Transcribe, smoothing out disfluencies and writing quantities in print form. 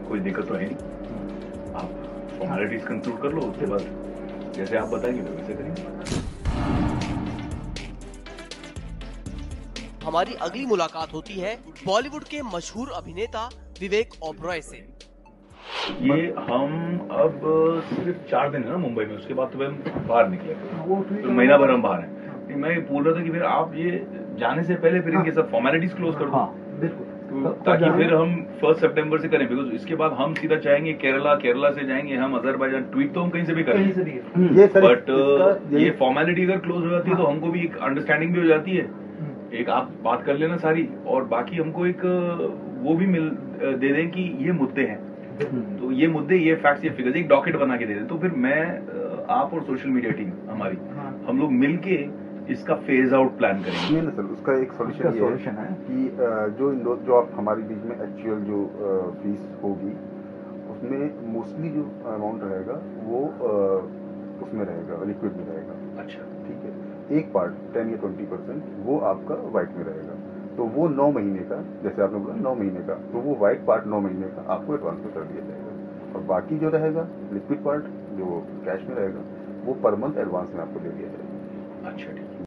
कोई दिक्कत तो है नहीं। आप फॉर्मेलिटीज कंक्लूड कर लो, उसके बाद जैसे आप बताएंगे वैसे करेंगे। हमारी अगली मुलाकात होती है बॉलीवुड के मशहूर अभिनेता विवेक ओबरॉय से। ये हम अब सिर्फ 4 दिन है ना मुंबई में, उसके बाद तो हम बाहर निकले, तो महीना भर हम बाहर हैं। नहीं, मैं बोल रहा था कि फिर आप ये जाने से पहले फिर इनके सब फॉर्मेलिटीज क्लोज कर दो। बिल्कुल, ताकि फिर हम 1 सितंबर से करें, बिकॉज इसके बाद हम सीधा जाएंगे केरला से जाएंगे हम अजरबैजान। ट्वीट तो हम कहीं से भी करेंगे, बट ये फॉर्मेलिटी अगर क्लोज हो जाती है तो हमको भी एक अंडरस्टैंडिंग भी हो जाती है। एक आप बात कर लेना सारी, और बाकी हमको एक वो भी दे दें कि ये मुद्दे हैं, तो ये मुद्दे, ये फैक्ट्स, ये फिगर्स एक डॉक्यूमेंट बना के दे दें। तो फिर मैं, आप और सोशल मीडिया टीम हमारी, हम लोग मिलके इसका फेज आउट प्लान करेंगे। नहीं सर, उसका एक सॉल्यूशन है कि जो आप हमारे बीच में एक्चुअल जो फीस होगी उसमें मोस्टली जो अमाउंट रहेगा वो उसमें रहेगा, लिक्विड में रहेगा। अच्छा, ठीक है। एक पार्ट 10 या 20% वो आपका वाइट में रहेगा, तो वो 9 महीने का, जैसे आपने बोला 9 महीने का, तो वो वाइट पार्ट 9 महीने का आपको एडवांस में कर दिया जाएगा, और बाकी जो रहेगा लिक्विड पार्ट जो कैश में रहेगा वो पर मंथ एडवांस में आपको दे दिया जाएगा। अच्छा, ठीक है।